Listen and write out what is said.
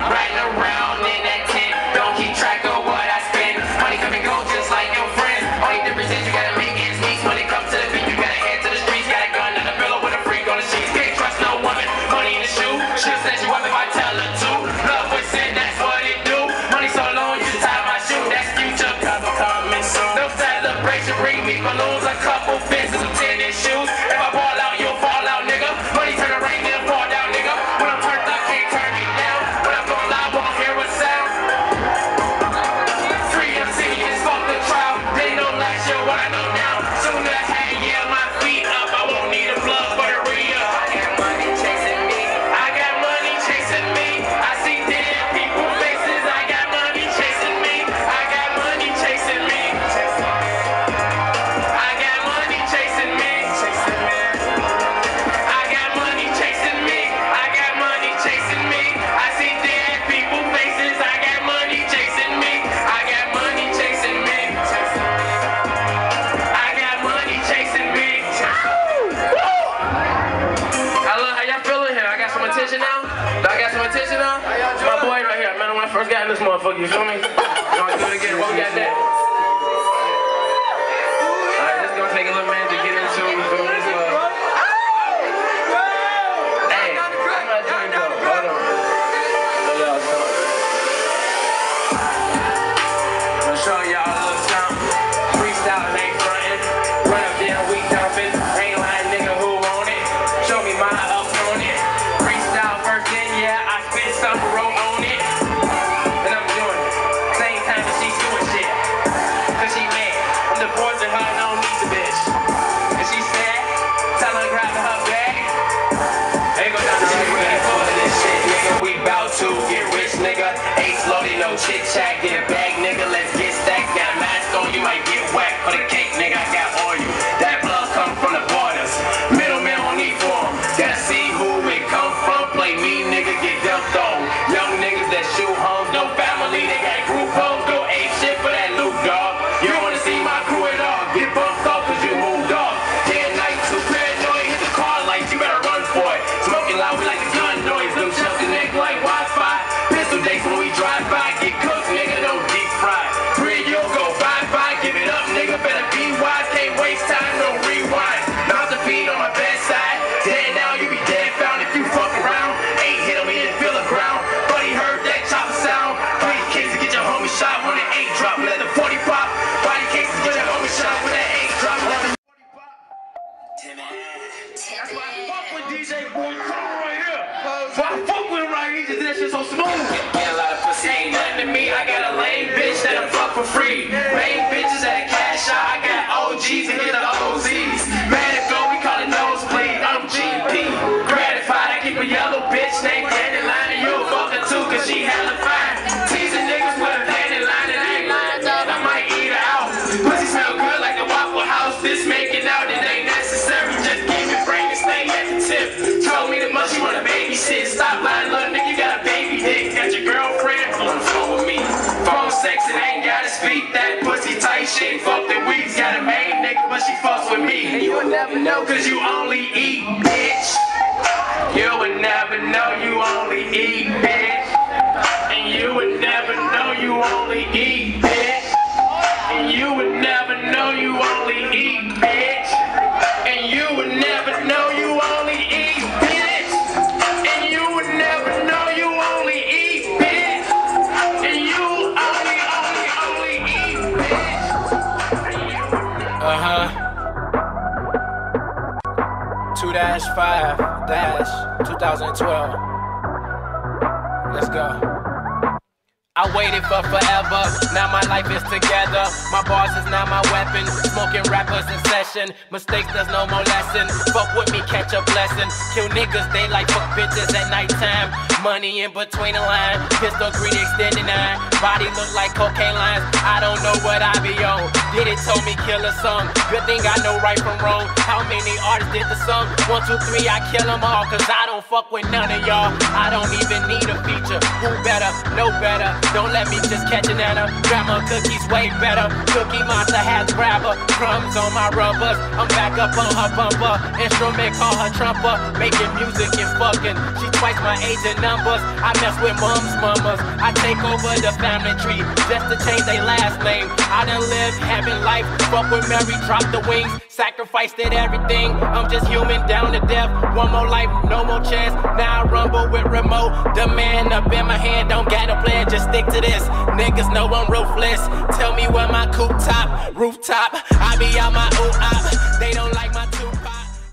riding around in that tent. Don't keep track of what I spend. Money come and go just like your friends. Only difference is you gotta make ends meet. When it comes to the beat, you gotta head to the streets. Got a gun and a pillow with a freak on the sheets. Can't trust no woman. Money in the shoe. She'll snatch you up if I tell her to. Love with sin, that's what it do. Money so long, you tie my shoe. That's future, cause I'm coming soon. No celebration, bring me balloons, a couple fences, some tennis shoes. If I ball out, you'll fall out, nigga. Money turn the rain, then fall down, nigga. When I'm turned up, can't turn me down. When I'm going live, won't hear a sound. Free MC, just fuck the crowd. They know last year what I know now. Soon as I had, yeah, my feet up. I won't need a plug for the re-up. I got money chasing me. I got money chasing me. I see dead people faces. I got money chasing me. I got money chasing me. I got money chasing me. I got money chasing me. I got money chasing me. I see dead people faces. I got money chasing me. I got money chasing me. I got money chasing me. Hello, how y'all feeling here? I got some attention now? I got some attention now? My boy right here. I met him when I first got in this motherfucker, you feel me? You wanna do it again? What we got next? Alright, this is gonna take a little minute to get into, you feel me? Hey, I'm not doing though. Hold on. I'm showing y'all a little something. Freestyle ain't frontin'. Run up there, we dumpin'. Ain't lying, nigga, who want it? Show me my opponent. Freestyle first in, yeah, I spit something, wrote on it. And I'm doing it. Same time that she's doing shit. Cause she mad. I'm divorcing her, I don't need the bitch. And she sad. Tell her grab her bag. Ain't go down the street, we ain't full of this shit, nigga. We bout to get rich, nigga. Ain't slowly, no chit chat. Get a bag, nigga, let's get stacked. Got a mask on, you might get whacked. For the cake, nigga, I got on you. That blood come from the borders. Middleman don't need form. Gotta see who it come from. Play me, nigga, get dumped on. Young niggas that shoot homes, no family. They got group homes, go ape shit for that loot, dog. You don't wanna see my crew at all. Get bumped off cause you moved off. Day and night, too paranoid. Hit the car lights, you better run for it. Smoking loud, we like the gun noise. Them shells connect like Wi-Fi. Pistol dates when we drive by. Get cooked, nigga, don't deep fry. Free, you'll go bye-bye. Give it up, nigga, better be wise. Can't waste time, no rewind. Mouth to feed on my bedside. Dead now, you be dead found if you fuck around. Ain't hit him, he didn't feel the ground. Buddy heard that chopper sound. Body cases, get your homie shot when the 8 drop. Let the 40 pop. Body cases, get your homie shot when the 8 drop. Let the 40 pop. That's why I fuck with DJ Boy. Come on right here. Why I fuck with him right here? He just did that shit so smooth. Get a lot of pussy, ain't nothing to me. I got a lame bitch that'll fuck for free. Lame bitches that cash out. I got OGs and get the OZs. Man, if go, we call it nosebleed. I'm GP. Gratified, I keep a yellow bitch named Candy Line and you'll fuck her too, cause she hella fine. Teasing niggas with a Candy Line and I ain't lying, dog. I might eat her out. Pussy smell good like the Waffle House. This making out, it ain't necessary. Just keep it brain and stay at the tip. Told me the much you wanna babysit. Stop lying, little nigga, you got a baby dick. Got your girlfriend on the phone with me. Phone sex and ain't gotta speak. That pussy tight shit. Fuck the weeks. Got a main nigga, but she fucks with me. And you would never know, cause you only eat, bitch. You would never know you only eat, bitch. And you would never know you only eat, bitch. And you would never know you only eat, bitch. And you would never know you only eat, bitch. And you would never know you only eat, bitch. And you only eat, bitch. 2-5-2012. Let's go. I waited for forever, now my life is together. My bars is now my weapon, smoking rappers in session. Mistakes, there's no more lesson. Fuck with me, catch a blessing. Kill niggas, they like fuck bitches at nighttime. Money in between the line, pistol green extended 9. Body look like cocaine lines, I don't know what I be on. Did it told me kill a song, good thing I know right from wrong. How many artists did the song? 1, 2, 3, I kill them all. Cause I don't fuck with none of y'all, I don't even need a feature. Who better? No better. Don't let me just catch an Anna. Grandma cookies way better. Cookie Monster has grabber. Crumbs on my rubbers. I'm back up on her bumper. Instrument call her trumper. Making music and fucking. She twice my age and numbers. I mess with mom's mamas. I take over the family tree just to change their last name. I done lived having life. Fuck with Mary, drop the wings. Sacrificed it everything. I'm just human down to death. One more life, no more chance. Now I rumble with remote. The man up in my hand, don't got a plan, just stick to this. Niggas know I'm ruthless. Tell me where my coupe top, rooftop. I be on my ooh-op. They don't like my